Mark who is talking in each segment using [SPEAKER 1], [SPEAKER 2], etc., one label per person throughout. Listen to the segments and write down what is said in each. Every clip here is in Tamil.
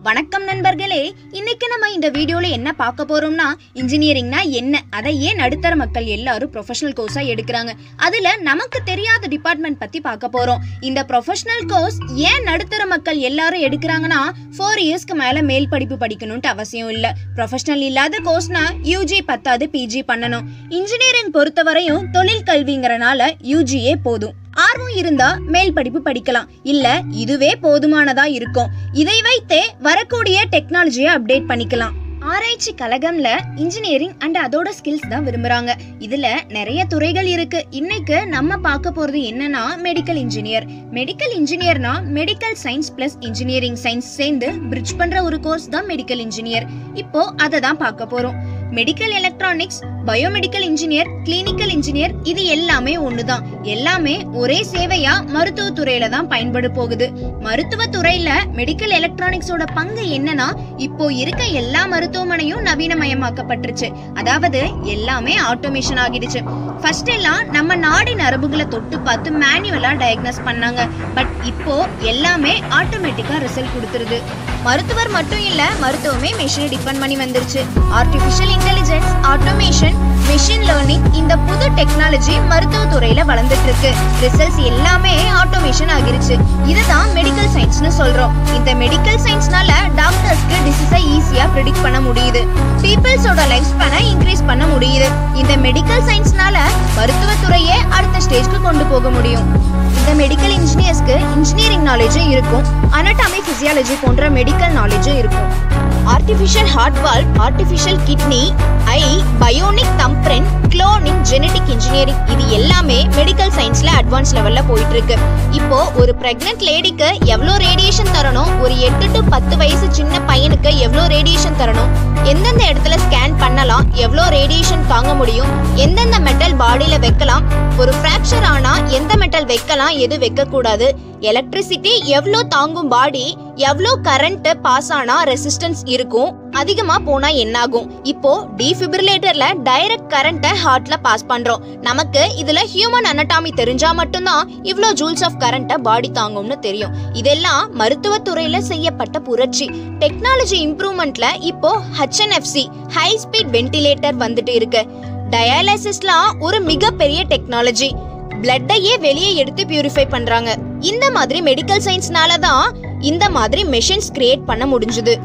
[SPEAKER 1] வணக்கம் நண்பர்களே, இன்னைக்கு நம்ம இந்த வீடியோல என்ன பார்க்க போறோம்னா இன்ஜினியரிங்னா என்ன, அதை ஏன் நடுத்தர மக்கள் எல்லாரும் ப்ரொஃபஷனல் கோர்ஸா எடுக்கிறாங்க, அதுல நமக்கு தெரியாத டிபார்ட்மெண்ட் பத்தி பார்க்க போறோம். இந்த ப்ரொஃபஷனல் கோர்ஸ் ஏன் நடுத்தர மக்கள் எல்லாரும் எடுக்கிறாங்கன்னா 4 இயர்ஸ்க்கு மேல மேல் படிப்பு படிக்கணும்னு அவசியம் இல்ல. ப்ரொஃபஷனல் இல்லாத கோர்ஸ்னா யூஜி பத்தாது பிஜி பண்ணணும். இன்ஜினியரிங் பொறுத்தவரையும் தொழில் கல்விங்கிறனால யூஜியே போதும். ஆர்வம் இருந்தா மேல் படிப்பு படிக்கலாம், இல்ல இதுவே போதுமானதா இருக்கும். இதை வைத்தே வரக்கூடிய டெக்னாலஜியை அப்டேட் பண்ணிக்கலாம். ஆராய்ச்சி கழகம்ல இன்ஜினியரிங் அண்ட் அதோட ஸ்கில்ஸ் தான் விரும்புறாங்க. இதுல நிறைய துறைகள் இருக்கு. இன்னைக்கு நம்ம பார்க்க போறது என்னன்னா மெடிக்கல் இன்ஜினியர். மெடிக்கல் இன்ஜினியர்னா medical science plus engineering science சேர்ந்து பிரிட்ஜ் பண்ற ஒரு கோர்ஸ் தான் மெடிக்கல் இன்ஜினியர். இப்போ அதை தான் பார்க்க போறோம். Medical electronics, biomedical engineer, clinical engineer இது எல்லாமே ஒண்ணுதான். எல்லாமே ஒரே சேவையா மருத்துவ துறையில தான் பயன்பட போகுது. மருத்துவ துறையில மெடிக்கல் எலக்ட்ரானிக்ஸோட பங்கு என்னன்னா, இப்போ இருக்க எல்லா மருத்துவமனையும் நவீனமயமாக்கப்பட்டுருச்சு. அதாவது எல்லாமே ஆட்டோமேஷன் ஆகிடுச்சு. ஃபர்ஸ்ட் எல்லாம் நம்ம நாடி நரம்புகளை தொட்டு பார்த்து மேனுவலா டயக்னோஸ் பண்ணாங்க. பட் இப்போ எல்லாமே ஆட்டோமேட்டிக்கா ரிசல்ட் கொடுத்துருது. மருத்துவர் மட்டும் இல்ல, மருத்துவமே மெஷினை டிபெண்ட் பண்ணி வந்துருச்சு. Artificial intelligence, automation, machine learning இந்த புது டெக்னாலஜி மருத்துவ துறையில வளர்ந்துட்டு இருக்கு. ரிசல்ட்ஸ் எல்லாமே ஆட்டோமேஷன் ஆகிருச்சு. இதுதான் மெடிக்கல் சயின்ஸ்னு சொல்றோம். இந்த மெடிக்கல் சயின்ஸ்னால டாக்டர்ஸ்க்கு டிசீஸை ஈஸியா ப்ரெடிக்ட் பண்ண முடியுது. பீப்பிள்ஸோட லைஃப் ஸ்பேனை இன்க்ரீஸ் பண்ண முடியுது. இந்த மெடிக்கல் சயின்ஸ்னால மருத்துவ துறையே அடுத்த ஸ்டேஜ்க்கு கொண்டு போக முடியும். இந்த மெடிக்கல் இன்ஜினியர்ஸ்க்கு இன்ஜினியரிங் நாலேஜும் இருக்கும், அனாட்டமி, பிசியாலஜி போன்ற மெடிக்கல் நாலேஜும் இருக்கும். Artificial heart valve, artificial kidney, eye, bionic thumbprint, cloning, genetic engineering இது எல்லாமே மெடிக்கல் சயின்ஸ்ல அட்வான்ஸ் லெவல்ல போயிட்டு இருக்கு. இப்போ ஒரு பிரெக்னன்ட் லேடிக்கு எவ்வளோ ரேடியேஷன் தரணும், ஒரு 8 to 10 வயசு சின்ன பையனுக்கு எவ்வளோ ரேடியேஷன் தரணும், எந்தெந்த இடத்துல ஸ்கேன் பண்ணலாம், எவ்வளோ ரேடியேஷன் தாங்க முடியும், எந்தெந்த மெட்டல் பாடியில வைக்கலாம், ஒரு ஃப்ராக்சர் ஆனா எந்த மெட்டல் வைக்கலாம், எது வைக்க கூடாது, எலக்ட்ரிசிட்டி எவ்வளோ தாங்கும் பாடி, எவ்வளோ கரண்ட் பாஸ் ஆனா ரெசிஸ்டன்ஸ் இருக்கும், அதிகமா போனா என்னாகும். இப்போ டிஃபிபிரிலேட்டர்ல டைரக்ட் கரண்ட்டை ஹார்ட்ல பாஸ் பண்றோம். நமக்கு இதுல ஹியூமன் அனடாமி தெரிஞ்சா மட்டும்தான் இவ்ளோ ஜூல்ஸ் ஆஃப் கரண்ட்டை பாடி தாங்கும்னு தெரியும். இதெல்லாம் மருத்துவ துறையில செய்யப்பட்ட புரட்சி. டெக்னாலஜி இம்ப்ரூவ்மெண்ட்ல இப்போ HNFC ஹை ஸ்பீட் வென்டிலேட்டர் வந்துட்டு இருக்கு. டயாலிசிஸ்லாம் ஒரு மிகப்பெரிய டெக்னாலஜி. பிளட்டையே வெளியே எடுத்து பியூரிஃபை பண்றாங்க. இந்த மாதிரி மெடிக்கல் சயின்ஸ்னால தான் இந்த மாதிரி மெஷின்ஸ் கிரியேட் பண்ண முடிஞ்சது.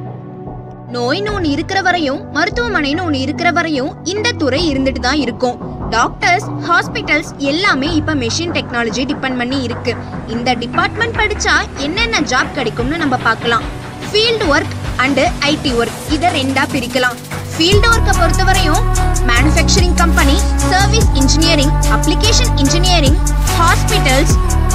[SPEAKER 1] நோய்னு ஒன்று இருக்கிற வரையும், மருத்துவமனைன்னு ஒன்று இருக்கிற வரையும் இந்த துறை இருந்துட்டு தான் இருக்கும். டாக்டர்ஸ், ஹாஸ்பிட்டல்ஸ் எல்லாமே இப்ப மெஷின் டெக்னாலஜி டிபெண்ட் பண்ணி இருக்கு. இந்த டிபார்ட்மெண்ட் படிச்சா என்னென்ன ஜாப் கிடைக்கும்னு நம்ம பார்க்கலாம். Field work and IT work இதை ரெண்டா பிரிக்கலாம். ஃபீல்டு ஒர்க்கை பொறுத்தவரையும் manufacturing company, service engineering, application engineering, hospitals,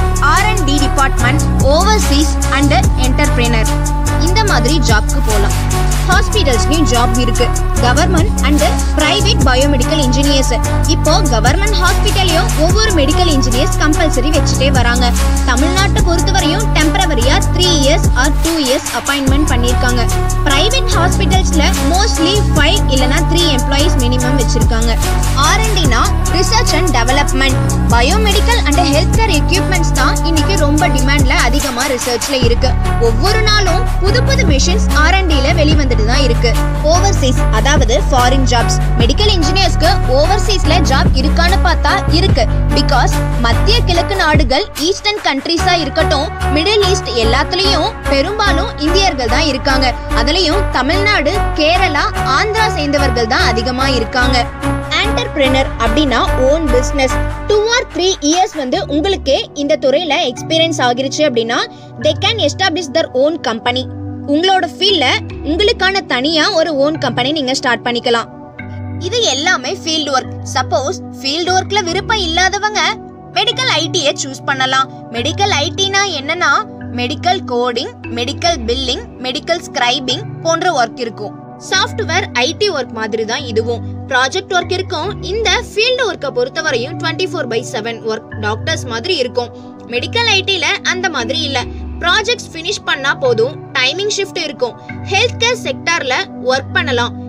[SPEAKER 1] R&D department, overseas and entrepreneur இந்த மாதிரி ஜாப்க்கு போகலாம். ஹாஸ்பிட்டல்ஸ்லயும் ஜாப் இருக்கு. Government and private biomedical engineers. இப்போ கவர்மெண்ட் ஹாஸ்பிட்டலையும் ஒவ்வொரு மெடிக்கல் இன்ஜினியர்ஸ் கம்பல்சரி வச்சுட்டே வராங்க. தமிழ்நாட்டை பொறுத்தவரையும் டெம்பரவரியா 3 இயர்ஸ் ஆர் 2 இயர்ஸ் அப்பாயின்மெண்ட் பண்ணிருக்காங்க. பிரைவேட் ஹாஸ்பிட்டல்ஸ்ல மோஸ்ட்லி 5 இல்லனா 3 எம்ப்ளாயிஸ் மினிமம் வச்சிருக்காங்க. R&Dனா research and development. Biomedical and health care equipments தான் இன்னைக்கு ரொம்ப டிமாண்ட்ல அதிகமா ரிசர்ச்ல இருக்கு. ஒவ்வொரு நாளும் புது புது மிஷின்ஸ் R&Dல வெளிவந்துட்டு தான் இருக்கு. ஓவர்சீஸ் அதாவது ஃபாரின் ஜாப்ஸ். மெடிக்கல் இன்ஜினியர்ஸ்க்கு ஓவர்சீஸ்ல ஜாப் இருக்கான்னு பார்த்தா இருக்கு. பிகாஸ் மத்திய கிழக்கு நாடுகள், ஈஸ்டர்ன் கண்ட்ரீஸா இருக்கட்டும், மிடில் ஈஸ்ட் எல்லாத்துலயும் பெரும்பாலும் இந்தியர்கள் தான் இருக்காங்க. அதுலயும் தமிழ்நாடு, கேரளா, ஆந்திரா சேர்ந்தவர்கள் தான் அதிகமா இருக்காங்க. என்டர்பிரினர் அப்படின்னா ஓன் பிசினஸ். 2 or 3 இயர்ஸ் உங்களுக்கே இந்த துறையில எக்ஸ்பீரியன்ஸ் ஆகிருச்சு அப்படின்னா they can establish their own company. உங்களோட ஃபீல்ட்ல உங்களுக்கான தனியா ஒரு ஓன் கம்பெனி நீங்க ஸ்டார்ட் பண்ணிக்கலாம். இது எல்லாமே ஃபீல்ட் ஒர்க். சப்போஸ் ஃபீல்ட் ஒர்க்ல விருப்பம் இல்லாதவங்க மெடிக்கல் ஐடியை சூஸ் பண்ணலாம். மெடிக்கல் ஐடினா என்னன்னா medical coding, medical billing, medical scribing போன்ற ஒர்க் இருக்கும். சாஃப்ட்வேர் ஐடி ஒர்க் மாதிரி தான் இதுவும். ப்ராஜெக்ட் ஒர்க் இருக்கும். இந்த ஃபீல்டு ஒர்க்கை பொறுத்தவரையும் 24/7 ஒர்க் டாக்டர்ஸ் மாதிரி இருக்கும். மெடிக்கல் ஐடில அந்த மாதிரி இல்ல. ப்ராஜெக்ட்ஸ் ஃபினிஷ் பண்ணா போதும். டைமிங் ஷிஃப்ட் இருக்கும். ஹெல்த் கேர் செக்டார்ல ஒர்க் பண்ணலாம்.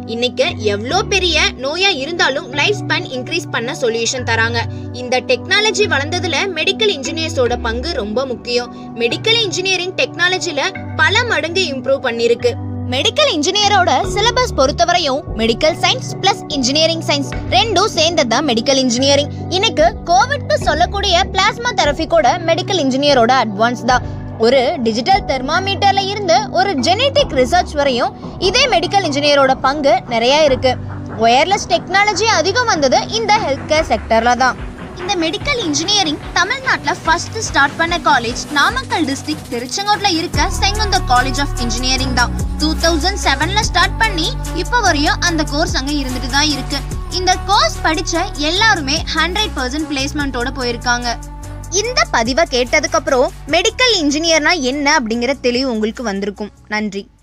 [SPEAKER 1] இன்னைக்கு எவ்வளோ பெரிய நோயா இருந்தாலும் லைஃப் ஸ்பேன் இன்க்ரீஸ் பண்ண சொல்யூஷன் தராங்க. இந்த டெக்னாலஜி வளர்ந்ததுல மெடிக்கல் இன்ஜினியர்ஸோட பங்கு ரொம்ப முக்கியம். மெடிக்கல் இன்ஜினியரிங் டெக்னாலஜில பல மடங்கு இம்ப்ரூவ் பண்ணிருக்கு. மெடிக்கல் இன்ஜினியரோட சிலபஸ் பொறுத்தவரையும் medical science plus engineering science ரெண்டும் சேர்ந்ததுதான் மெடிக்கல் இன்ஜினியரிங். இன்னைக்கு கோவிட்க்கு சொல்லக்கூடிய பிளாஸ்மா தெரபி கூட மெடிக்கல் இன்ஜினியரோட அட்வான்ஸ் தான். ஒரு டிஜிட்டல் தெர்மாமீட்டர்ல இருந்து ஒரு ஜெனெடிக் ரிசர்ச் வரையும் இதே மெடிக்கல் இன்ஜினியரோட பங்கு நிறைய இருக்கு. ஒயர்லெஸ் டெக்னாலஜி அதிகம் வந்தது இந்த ஹெல்த் கேர் செக்டர்ல தான். இந்த மெடிக்கல் இன்ஜினியரிங் தமிழ்நாட்டுல ஃபர்ஸ்ட் ஸ்டார்ட் பண்ண காலேஜ் நாமக்கல் டிஸ்ட்ரிக்ட் திருச்செங்கோட்ல இருக்க செங்குந்தர் காலேஜ் ஆஃப் இன்ஜினியரிங் தான். 2007ல ஸ்டார்ட் பண்ணி இப்ப வரையும் அந்த கோர்ஸ் அங்க இருந்துட்டு தான் இருக்கு. இந்த கோர்ஸ் படிச்ச எல்லாருமே 100% பிளேஸ்மெண்டோட போயிருக்காங்க. இந்த பதிவை கேட்டதுக்கு அப்புறம் மெடிக்கல் இன்ஜினியர்னா என்ன அப்படிங்கிற தெளிவு உங்களுக்கு வந்திருக்கும். நன்றி.